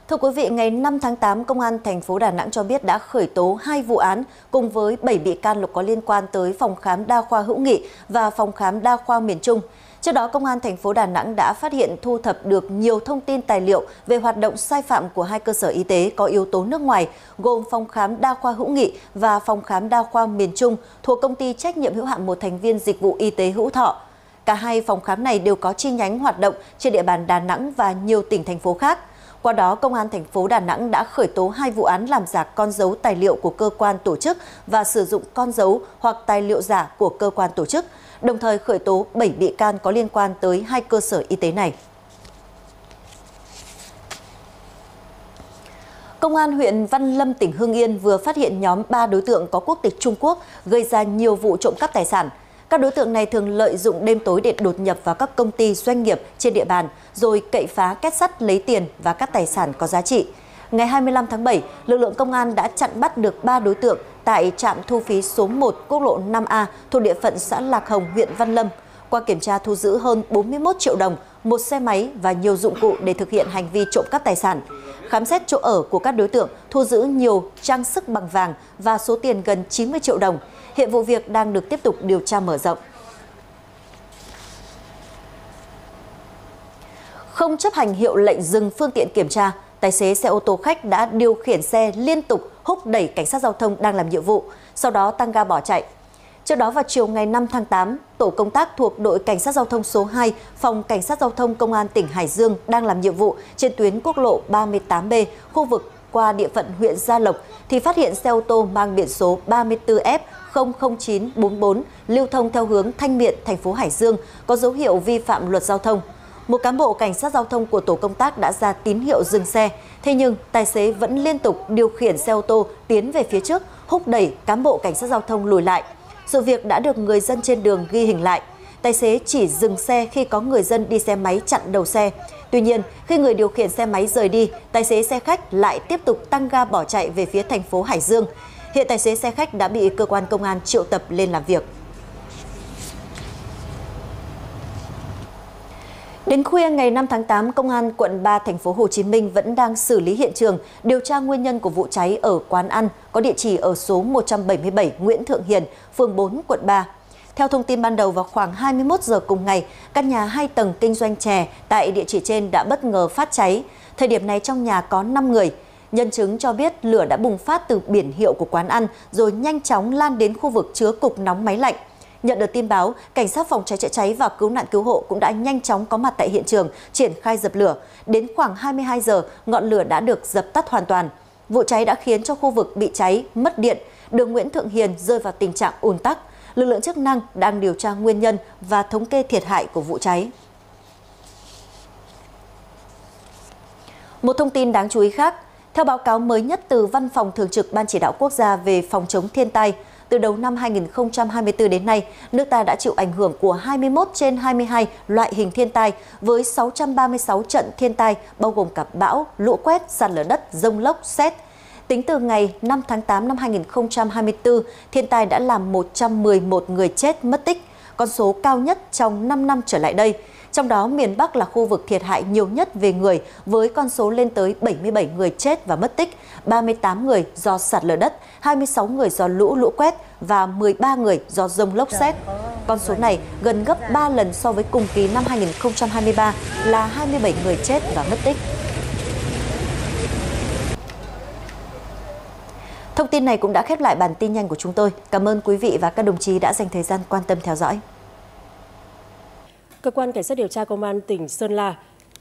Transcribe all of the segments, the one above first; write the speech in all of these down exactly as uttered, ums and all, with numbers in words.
Thưa quý vị, ngày năm tháng tám, Công an thành phố Đà Nẵng cho biết đã khởi tố hai vụ án cùng với bảy bị can có liên quan tới phòng khám đa khoa Hữu Nghị và phòng khám đa khoa miền Trung. Trước đó, Công an thành phố Đà Nẵng đã phát hiện thu thập được nhiều thông tin tài liệu về hoạt động sai phạm của hai cơ sở y tế có yếu tố nước ngoài, gồm phòng khám đa khoa Hữu Nghị và phòng khám đa khoa miền Trung thuộc công ty trách nhiệm hữu hạn một thành viên dịch vụ y tế Hữu Thọ. Cả hai phòng khám này đều có chi nhánh hoạt động trên địa bàn Đà Nẵng và nhiều tỉnh thành phố khác. Qua đó, Công an thành phố Đà Nẵng đã khởi tố hai vụ án làm giả con dấu tài liệu của cơ quan tổ chức và sử dụng con dấu hoặc tài liệu giả của cơ quan tổ chức, đồng thời khởi tố bảy bị can có liên quan tới hai cơ sở y tế này. Công an huyện Văn Lâm, tỉnh Hưng Yên vừa phát hiện nhóm ba đối tượng có quốc tịch Trung Quốc gây ra nhiều vụ trộm cắp tài sản. Các đối tượng này thường lợi dụng đêm tối để đột nhập vào các công ty doanh nghiệp trên địa bàn, rồi cậy phá két sắt lấy tiền và các tài sản có giá trị. Ngày hai mươi lăm tháng bảy, lực lượng công an đã chặn bắt được ba đối tượng tại trạm thu phí số một quốc lộ năm A thuộc địa phận xã Lạc Hồng, huyện Văn Lâm. Qua kiểm tra thu giữ hơn bốn mươi mốt triệu đồng, một xe máy và nhiều dụng cụ để thực hiện hành vi trộm cắp tài sản. Khám xét chỗ ở của các đối tượng, thu giữ nhiều trang sức bằng vàng và số tiền gần chín mươi triệu đồng. Hiện vụ việc đang được tiếp tục điều tra mở rộng. Không chấp hành hiệu lệnh dừng phương tiện kiểm tra, tài xế xe ô tô khách đã điều khiển xe liên tục húc đẩy cảnh sát giao thông đang làm nhiệm vụ, sau đó tăng ga bỏ chạy. Trước đó vào chiều ngày năm tháng tám, tổ công tác thuộc đội cảnh sát giao thông số hai, phòng cảnh sát giao thông công an tỉnh Hải Dương đang làm nhiệm vụ trên tuyến quốc lộ ba mươi tám B, khu vực qua địa phận huyện Gia Lộc thì phát hiện xe ô tô mang biển số ba mươi tư F không không chín bốn bốn lưu thông theo hướng Thanh Miện, thành phố Hải Dương có dấu hiệu vi phạm luật giao thông. Một cán bộ cảnh sát giao thông của tổ công tác đã ra tín hiệu dừng xe, thế nhưng tài xế vẫn liên tục điều khiển xe ô tô tiến về phía trước, húc đẩy cán bộ cảnh sát giao thông lùi lại. Sự việc đã được người dân trên đường ghi hình lại. Tài xế chỉ dừng xe khi có người dân đi xe máy chặn đầu xe. Tuy nhiên, khi người điều khiển xe máy rời đi, tài xế xe khách lại tiếp tục tăng ga bỏ chạy về phía thành phố Hải Dương. Hiện tài xế xe khách đã bị cơ quan công an triệu tập lên làm việc. Đến khuya ngày năm tháng tám, Công an quận ba thành phố Hồ Chí Minh vẫn đang xử lý hiện trường, điều tra nguyên nhân của vụ cháy ở quán ăn có địa chỉ ở số một trăm bảy mươi bảy Nguyễn Thượng Hiền, phường bốn, quận ba. Theo thông tin ban đầu, vào khoảng hai mươi mốt giờ cùng ngày, căn nhà hai tầng kinh doanh chè tại địa chỉ trên đã bất ngờ phát cháy. Thời điểm này trong nhà có năm người. Nhân chứng cho biết lửa đã bùng phát từ biển hiệu của quán ăn rồi nhanh chóng lan đến khu vực chứa cục nóng máy lạnh. Nhận được tin báo, cảnh sát phòng cháy chữa cháy và cứu nạn cứu hộ cũng đã nhanh chóng có mặt tại hiện trường, triển khai dập lửa. Đến khoảng hai mươi hai giờ, ngọn lửa đã được dập tắt hoàn toàn. Vụ cháy đã khiến cho khu vực bị cháy mất điện, đường Nguyễn Thượng Hiền rơi vào tình trạng ùn tắc. Lực lượng chức năng đang điều tra nguyên nhân và thống kê thiệt hại của vụ cháy. Một thông tin đáng chú ý khác, theo báo cáo mới nhất từ Văn phòng Thường trực Ban Chỉ đạo Quốc gia về phòng chống thiên tai, từ đầu năm hai nghìn không trăm hai mươi tư đến nay, nước ta đã chịu ảnh hưởng của hai mươi mốt trên hai mươi hai loại hình thiên tai với sáu trăm ba mươi sáu trận thiên tai, bao gồm cả bão, lũ quét, sạt lở đất, dông lốc, sét. Tính từ ngày năm tháng tám năm hai nghìn không trăm hai mươi tư, thiên tai đã làm một trăm mười một người chết mất tích, con số cao nhất trong năm năm trở lại đây. Trong đó, miền Bắc là khu vực thiệt hại nhiều nhất về người với con số lên tới bảy mươi bảy người chết và mất tích, ba mươi tám người do sạt lở đất, hai mươi sáu người do lũ lũ quét và mười ba người do dông lốc sét. Con số này gần gấp ba lần so với cùng kỳ năm hai nghìn không trăm hai mươi ba là hai mươi bảy người chết và mất tích. Thông tin này cũng đã khép lại bản tin nhanh của chúng tôi. Cảm ơn quý vị và các đồng chí đã dành thời gian quan tâm theo dõi. Cơ quan Cảnh sát điều tra Công an tỉnh Sơn La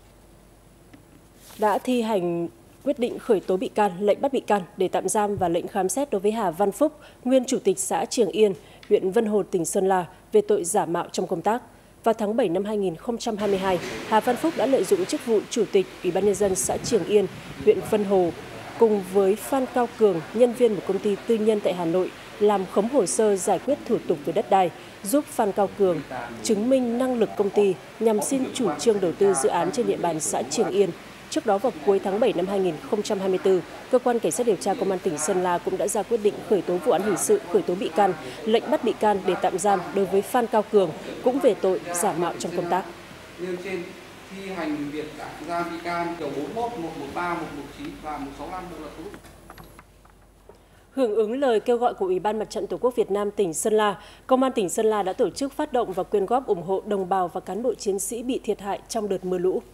đã thi hành quyết định khởi tố bị can, lệnh bắt bị can để tạm giam và lệnh khám xét đối với Hà Văn Phúc, nguyên Chủ tịch xã Triềng Yên, huyện Vân Hồ, tỉnh Sơn La về tội giả mạo trong công tác. Vào tháng bảy năm hai nghìn không trăm hai mươi hai, Hà Văn Phúc đã lợi dụng chức vụ Chủ tịch Ủy ban nhân dân xã Triềng Yên, huyện Vân Hồ cùng với Phan Cao Cường, nhân viên một công ty tư nhân tại Hà Nội, làm khống hồ sơ giải quyết thủ tục về đất đai, giúp Phan Cao Cường chứng minh năng lực công ty nhằm xin chủ trương đầu tư dự án trên địa bàn xã Triềng Yên. Trước đó vào cuối tháng bảy năm hai nghìn không trăm hai mươi tư, Cơ quan Cảnh sát điều tra Công an tỉnh Sơn La cũng đã ra quyết định khởi tố vụ án hình sự, khởi tố bị can, lệnh bắt bị can để tạm giam đối với Phan Cao Cường cũng về tội giả mạo trong công tác. thi hành việc tạm giam bị can điều bốn mươi mốt, một trăm mười ba, một trăm mười chín và một trăm sáu mươi lăm Bộ luật tố tụng. Hưởng ứng lời kêu gọi của Ủy ban Mặt trận Tổ quốc Việt Nam tỉnh Sơn La, Công an tỉnh Sơn La đã tổ chức phát động và quyên góp ủng hộ đồng bào và cán bộ chiến sĩ bị thiệt hại trong đợt mưa lũ.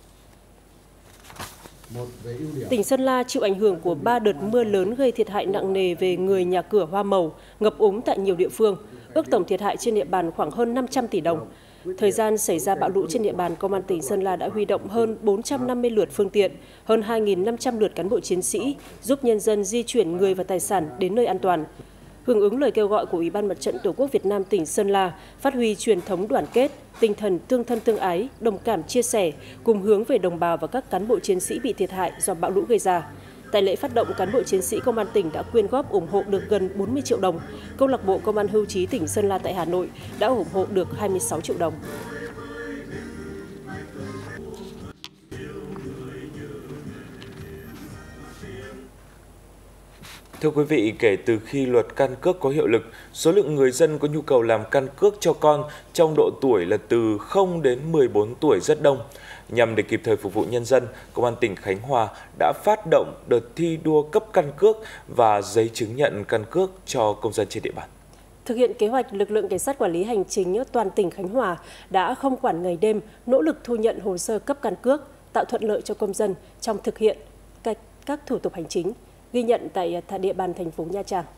Tỉnh Sơn La chịu ảnh hưởng của ba đợt mưa lớn gây thiệt hại nặng nề về người, nhà cửa, hoa màu, ngập úng tại nhiều địa phương. Ước tổng thiệt hại trên địa bàn khoảng hơn năm trăm tỷ đồng. Thời gian xảy ra bão lũ trên địa bàn, Công an tỉnh Sơn La đã huy động hơn bốn trăm năm mươi lượt phương tiện, hơn hai nghìn năm trăm lượt cán bộ chiến sĩ, giúp nhân dân di chuyển người và tài sản đến nơi an toàn. Hưởng ứng lời kêu gọi của Ủy ban Mặt trận Tổ quốc Việt Nam tỉnh Sơn La, phát huy truyền thống đoàn kết, tinh thần tương thân tương ái, đồng cảm chia sẻ, cùng hướng về đồng bào và các cán bộ chiến sĩ bị thiệt hại do bão lũ gây ra. Tại lễ phát động, cán bộ chiến sĩ Công an tỉnh đã quyên góp ủng hộ được gần bốn mươi triệu đồng. Câu lạc bộ Công an Hưu trí tỉnh Sơn La tại Hà Nội đã ủng hộ được hai mươi sáu triệu đồng. Thưa quý vị, kể từ khi luật căn cước có hiệu lực, số lượng người dân có nhu cầu làm căn cước cho con trong độ tuổi là từ không đến mười bốn tuổi rất đông. Nhằm để kịp thời phục vụ nhân dân, Công an tỉnh Khánh Hòa đã phát động đợt thi đua cấp căn cước và giấy chứng nhận căn cước cho công dân trên địa bàn. Thực hiện kế hoạch, lực lượng cảnh sát quản lý hành chính toàn tỉnh Khánh Hòa đã không quản ngày đêm, nỗ lực thu nhận hồ sơ cấp căn cước, tạo thuận lợi cho công dân trong thực hiện các, các thủ tục hành chính. Ghi nhận tại địa bàn thành phố Nha Trang.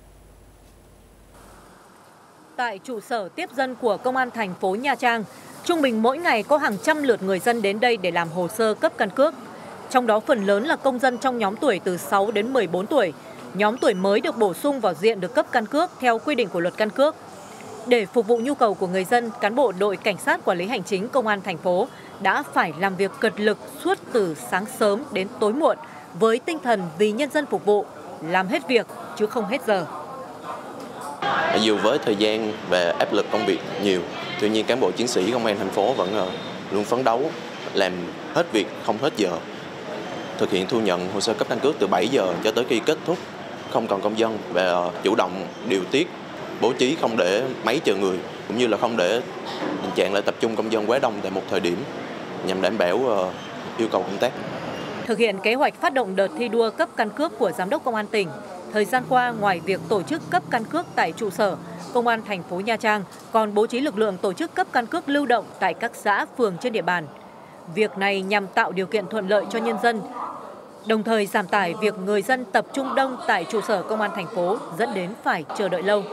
Tại trụ sở tiếp dân của Công an thành phố Nha Trang, trung bình mỗi ngày có hàng trăm lượt người dân đến đây để làm hồ sơ cấp căn cước. Trong đó phần lớn là công dân trong nhóm tuổi từ sáu đến mười bốn tuổi, nhóm tuổi mới được bổ sung vào diện được cấp căn cước theo quy định của luật căn cước. Để phục vụ nhu cầu của người dân, cán bộ đội cảnh sát quản lý hành chính Công an thành phố đã phải làm việc cật lực suốt từ sáng sớm đến tối muộn với tinh thần vì nhân dân phục vụ, làm hết việc chứ không hết giờ. Dù với thời gian và áp lực công việc nhiều, tuy nhiên cán bộ chiến sĩ công an thành phố vẫn luôn phấn đấu làm hết việc không hết giờ, thực hiện thu nhận hồ sơ cấp căn cước từ bảy giờ cho tới khi kết thúc, không còn công dân và chủ động điều tiết, bố trí không để máy chờ người, cũng như là không để tình trạng lại tập trung công dân quá đông tại một thời điểm nhằm đảm bảo yêu cầu công tác. Thực hiện kế hoạch phát động đợt thi đua cấp căn cước của Giám đốc Công an tỉnh, thời gian qua ngoài việc tổ chức cấp căn cước tại trụ sở, Công an thành phố Nha Trang còn bố trí lực lượng tổ chức cấp căn cước lưu động tại các xã, phường trên địa bàn. Việc này nhằm tạo điều kiện thuận lợi cho nhân dân, đồng thời giảm tải việc người dân tập trung đông tại trụ sở Công an thành phố dẫn đến phải chờ đợi lâu.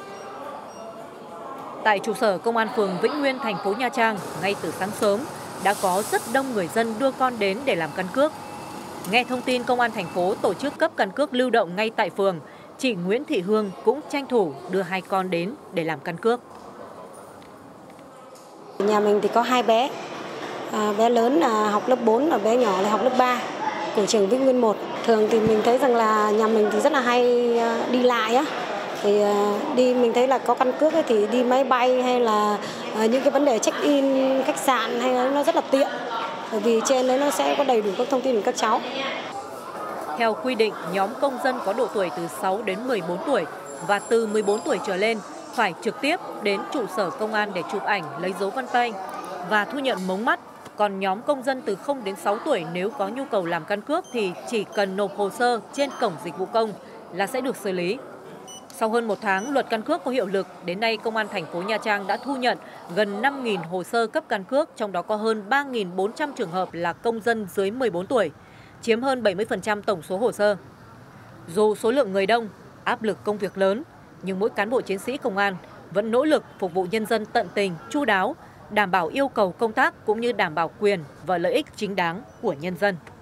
Tại trụ sở Công an phường Vĩnh Nguyên, thành phố Nha Trang, ngay từ sáng sớm đã có rất đông người dân đưa con đến để làm căn cước. Nghe thông tin Công an thành phố tổ chức cấp căn cước lưu động ngay tại phường, chị Nguyễn Thị Hương cũng tranh thủ đưa hai con đến để làm căn cước. Nhà mình thì có hai bé, à, bé lớn là học lớp bốn và bé nhỏ là học lớp ba của trường Vĩnh Nguyên một. Thường thì mình thấy rằng là nhà mình thì rất là hay đi lại á. Thì đi mình thấy là có căn cước ấy, thì đi máy bay hay là những cái vấn đề check-in khách sạn hay là nó rất là tiện. Bởi vì trên đấy nó sẽ có đầy đủ các thông tin của các cháu. Theo quy định, nhóm công dân có độ tuổi từ sáu đến mười bốn tuổi và từ mười bốn tuổi trở lên phải trực tiếp đến trụ sở công an để chụp ảnh, lấy dấu vân tay và thu nhận mống mắt. Còn nhóm công dân từ không đến sáu tuổi nếu có nhu cầu làm căn cước thì chỉ cần nộp hồ sơ trên cổng dịch vụ công là sẽ được xử lý. Sau hơn một tháng luật căn cước có hiệu lực, đến nay Công an thành phố Nha Trang đã thu nhận gần năm nghìn hồ sơ cấp căn cước, trong đó có hơn ba nghìn bốn trăm trường hợp là công dân dưới mười bốn tuổi, chiếm hơn bảy mươi phần trăm tổng số hồ sơ. Dù số lượng người đông, áp lực công việc lớn, nhưng mỗi cán bộ chiến sĩ công an vẫn nỗ lực phục vụ nhân dân tận tình, chu đáo, đảm bảo yêu cầu công tác cũng như đảm bảo quyền và lợi ích chính đáng của nhân dân.